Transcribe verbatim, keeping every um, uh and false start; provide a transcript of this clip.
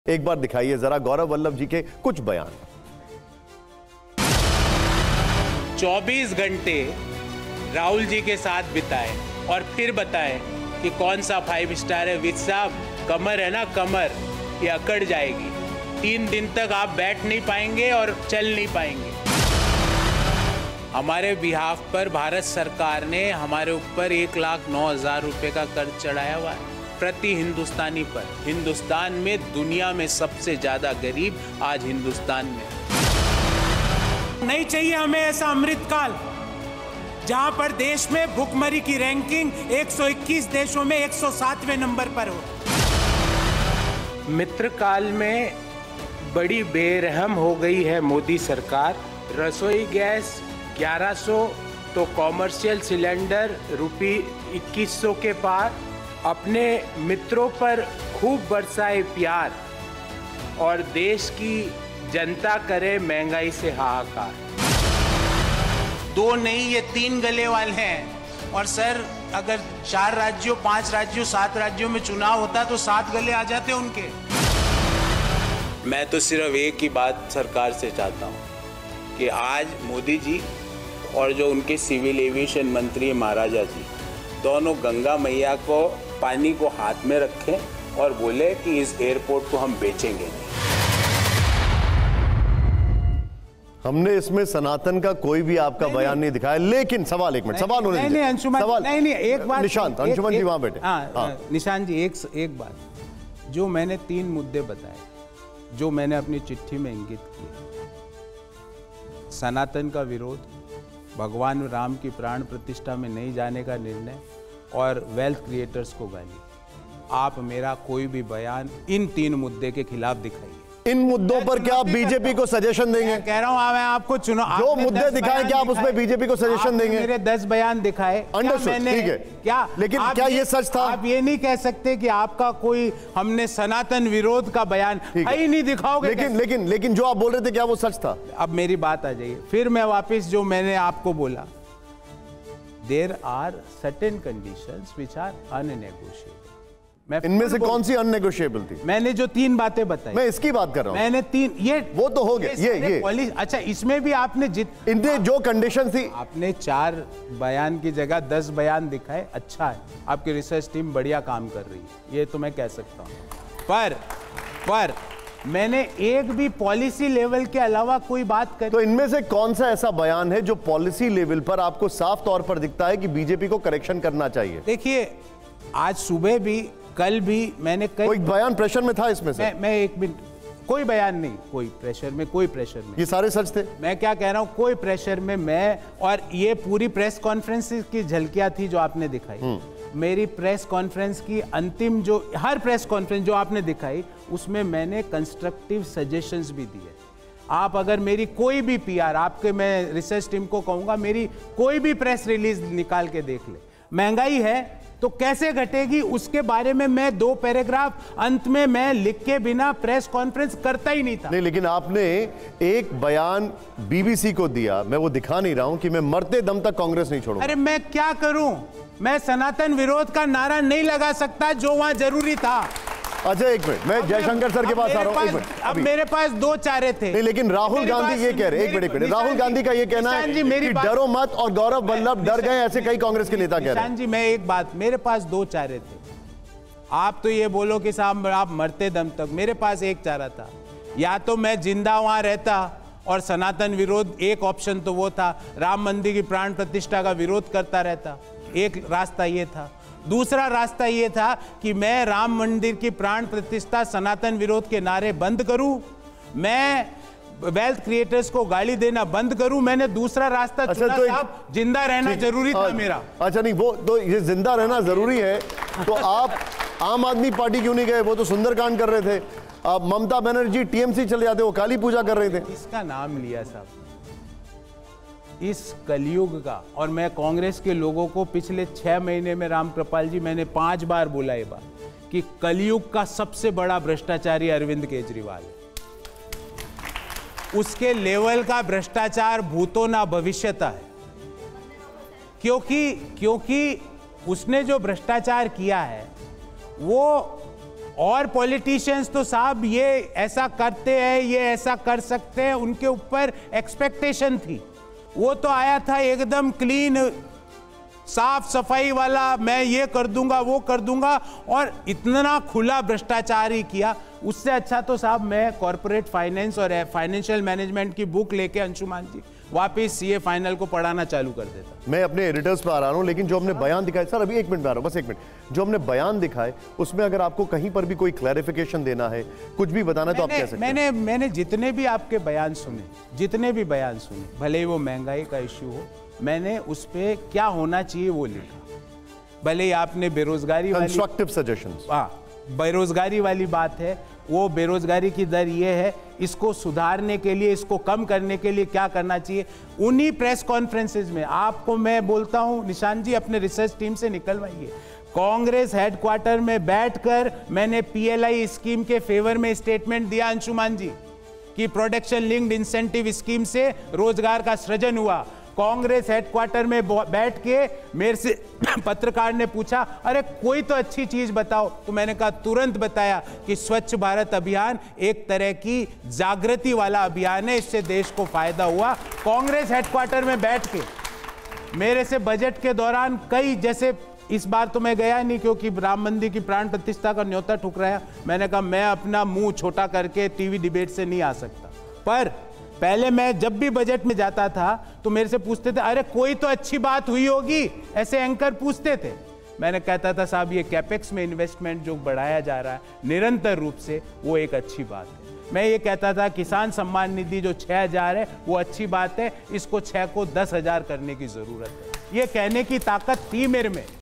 एक बार दिखाइए जरा गौरव वल्लभ जी के कुछ बयान। चौबीस घंटे राहुल जी के साथ बिताए और फिर बताए कि कौन सा फाइव स्टार है। विज साहब, कमर है ना, कमर ये अकड़ जाएगी। तीन दिन तक आप बैठ नहीं पाएंगे और चल नहीं पाएंगे। हमारे बिहाफ पर भारत सरकार ने हमारे ऊपर एक लाख नौ हजार रुपए का कर्ज चढ़ाया हुआ है प्रति हिंदुस्तानी पर। हिंदुस्तान में दुनिया में सबसे ज्यादा गरीब आज हिंदुस्तान में। नहीं चाहिए हमें ऐसा अमृतकाल जहां पर देश में भुखमरी की रैंकिंग एक सौ इक्कीस देशों में एक सौ सातवें नंबर पर हो। मित्रकाल में बड़ी बेरहम हो गई है मोदी सरकार। रसोई गैस ग्यारह सौ तो कॉमर्शियल सिलेंडर रुपी इक्कीस सौ के पार। अपने मित्रों पर खूब बरसाए प्यार और देश की जनता करे महंगाई से हाहाकार। दो नहीं, ये तीन गले वाले हैं। और सर, अगर चार राज्यों, पांच राज्यों, सात राज्यों में चुनाव होता तो सात गले आ जाते उनके। मैं तो सिर्फ एक ही बात सरकार से चाहता हूं कि आज मोदी जी और जो उनके सिविल एविएशन मंत्री महाराजा जी दोनों गंगा मैया को पानी को हाथ में रखें और बोले कि इस एयरपोर्ट को हम बेचेंगे नहीं। हमने इसमें सनातन का कोई भी आपका नहीं, बयान नहीं दिखाया, लेकिन सवाल एक मिनट सवाल होने नहीं, नहीं, अंशुमन, सवाल नहीं नहीं एक बात निशांत अंशुमन जी वहां बैठे। हाँ, निशांत जी एक एक बात, जो मैंने तीन मुद्दे बताए, जो मैंने अपनी चिट्ठी में इंगित किए, सनातन का विरोध, भगवान राम की प्राण प्रतिष्ठा में नहीं जाने का निर्णय और वेल्थ क्रिएटर्स को गाली। आप मेरा कोई भी बयान इन तीन मुद्दे के खिलाफ दिखाइए। इन मुद्दों पर क्या आप बीजेपी को सजेशन देंगे? कह रहा हूं मैं आपको चुनाव जो मुद्दे दिखाए क्या आप उसमें बीजेपी को सजेशन देंगे? मेरे दस बयान दिखाए, मैंने ठीक है क्या? लेकिन क्या ये सच था? आप ये नहीं कह सकते कि आपका कोई हमने सनातन विरोध का बयान ही नहीं दिखाओगे। लेकिन लेकिन लेकिन जो आप बोल रहे थे क्या वो सच था? अब मेरी बात आ जाइए, फिर मैं वापिस जो मैंने आपको बोला, there are certain conditions which are unnegotiable. इनमें से कौन सी अननेगोशिएबल थी? मैंने जो तीन बातें बताई, मैं इसकी बात कर रहा हूं। मैंने तीन, ये वो तो हो गया, ये ये, ये। अच्छा, इसमें भी आपने जित इनने जो कंडीशन थी, आपने चार बयान की जगह दस बयान दिखाए। अच्छा है, आपकी रिसर्च टीम बढ़िया काम कर रही है, ये तो मैं कह सकता हूं। पर पर मैंने एक भी पॉलिसी लेवल के अलावा कोई बात करी। तो इनमें से कौन सा ऐसा बयान है जो पॉलिसी लेवल पर आपको साफ तौर पर दिखता है कि बीजेपी को करेक्शन करना चाहिए? देखिए, आज सुबह भी, कल भी मैंने कई कोई बयान प्रेशर में था इसमें से? मैं, मैं एक मिनट, कोई बयान नहीं, कोई प्रेशर में, कोई प्रेशर में। ये सारे सच थे? मैं क्या कह रहा हूं, कोई प्रेशर में मैं, और ये पूरी प्रेस कॉन्फ्रेंस की झलकियां थी जो आपने दिखाई। मेरी प्रेस कॉन्फ्रेंस की अंतिम, जो हर प्रेस कॉन्फ्रेंस जो आपने दिखाई, उसमें मैंने कंस्ट्रक्टिव सजेशंस भी दिए। आप अगर मेरी कोई भी पीआर, आपके मैं रिसर्च टीम को कहूंगा, मेरी कोई भी प्रेस रिलीज निकाल के देख ले। महंगाई है तो कैसे घटेगी, उसके बारे में मैं दो पैराग्राफ अंत में मैं लिख के बिना प्रेस कॉन्फ्रेंस करता ही नहीं था। नहीं, लेकिन आपने एक बयान बीबीसी को दिया, मैं वो दिखा नहीं रहा हूं कि मैं मरते दम तक कांग्रेस नहीं छोड़ूंगा। अरे मैं क्या करूं, मैं सनातन विरोध का नारा नहीं लगा सकता जो वहां जरूरी था। अच्छा एक मिनट, मैं जयशंकर सर के पास आ रहा हूं। एक मिनट, अब मेरे पास दो चारे थे। नहीं, लेकिन राहुल गांधी ये कह रहे, एक मिनट, राहुल गांधी का ये कहना है कि डरो मत और गौरव वल्लभ डर गए, ऐसे कई कांग्रेस के नेता कह रहे हैं। जी, मैं एक बात, मेरे पास दो चारे थे। आप तो ये बोलो कि साहब आप मरते दम तक, मेरे पास एक चारा था। या तो मैं जिंदा वहां रहता और सनातन विरोध, एक ऑप्शन तो वो था, राम मंदिर की प्राण प्रतिष्ठा का विरोध करता रहता, एक रास्ता ये था। दूसरा रास्ता ये था कि मैं राम मंदिर की प्राण प्रतिष्ठा, सनातन विरोध के नारे बंद करूं, मैं वेल्थ क्रिएटर्स को गाली देना बंद करूं। मैंने दूसरा रास्ता अच्छा, चुना तो साहब, जिंदा रहना जरूरी था मेरा। अच्छा नहीं, वो तो ये जिंदा रहना जरूरी है, तो आप आम आदमी पार्टी क्यों नहीं गए? वो तो सुंदरकांड कर रहे थे। आप ममता बनर्जी टीएमसी चले जाते, वो काली पूजा कर रहे थे। इसका नाम लिया साहब, इस कलयुग का। और मैं कांग्रेस के लोगों को पिछले छह महीने में, राम कृपाल जी, मैंने पांच बार बोला ये बात कि कलयुग का सबसे बड़ा भ्रष्टाचारी अरविंद केजरीवाल है। उसके लेवल का भ्रष्टाचार भूतो ना भविष्यता है, क्योंकि क्योंकि उसने जो भ्रष्टाचार किया है वो और पॉलिटिशियंस तो साहब ये ऐसा करते हैं, ये ऐसा कर सकते हैं, उनके ऊपर एक्सपेक्टेशन थी। वो तो आया था एकदम क्लीन, साफ सफाई वाला, मैं ये कर दूंगा वो कर दूंगा, और इतना खुला भ्रष्टाचार ही किया। उससे अच्छा तो साहब मैं कॉर्पोरेट फाइनेंस और फाइनेंशियल मैनेजमेंट की बुक लेके अंशुमान जी वापस सीए फाइनल को पढ़ाना चालू कर देता। मैं अपने एडिटर्स पे आ रहा हूं, लेकिन जो हमने बयान दिखाए, सर अभी एक मिनट में आ रहा हूं, बस एक मिनट, जो हमने बयान दिखाए उसमें अगर आपको कहीं पर भी कोई क्लैरिफिकेशन देना है, कुछ भी बताना है तो आप कह सकते हैं। मैंने मैंने जितने भी आपके बयान सुने, जितने भी बयान सुने, भले ही वो महंगाई का इश्यू हो, मैंने उस पे क्या होना चाहिए वो लिखा। भले ही आपने बेरोजगारी वाली कंस्ट्रक्टिव सजेशंस, हाँ, बेरोजगारी वाली बात है, वो बेरोजगारी की दर ये है, इसको सुधारने के लिए, इसको कम करने के लिए क्या करना चाहिए, उन्हीं प्रेस कॉन्फ्रेंसेस में आपको मैं बोलता हूं, निशान जी अपने रिसर्च टीम से निकलवाइए। कांग्रेस हेडक्वार्टर में बैठकर मैंने पीएलआई स्कीम के फेवर में स्टेटमेंट दिया अंशुमान जी, कि प्रोडक्शन लिंक्ड इंसेंटिव स्कीम से रोजगार का सृजन हुआ। कांग्रेस हेडक्वार्टर में बैठ के मेरे से पत्रकार ने पूछा, अरे कोई तो अच्छी चीज बताओ, तो मैंने कहा, तुरंत बताया कि स्वच्छ भारत अभियान एक तरह की जागृति वाला अभियान है, इससे देश को फायदा हुआ। कांग्रेस हेडक्वार्टर में बैठ के मेरे से बजट के दौरान कई, जैसे इस बार तो मैं गया नहीं क्योंकि राम मंदिर की प्राण प्रतिष्ठा का न्योता ठुकराया, मैंने कहा मैं अपना मुंह छोटा करके टीवी डिबेट से नहीं आ सकता। पर पहले मैं जब भी बजट में जाता था तो मेरे से पूछते थे, अरे कोई तो अच्छी बात हुई होगी, ऐसे एंकर पूछते थे। मैंने कहता था, साहब ये कैपेक्स में इन्वेस्टमेंट जो बढ़ाया जा रहा है निरंतर रूप से, वो एक अच्छी बात है। मैं ये कहता था किसान सम्मान निधि जो छह हजार है वो अच्छी बात है, इसको छह को दस हजार करने की जरूरत है। ये कहने की ताकत थी मेरे में,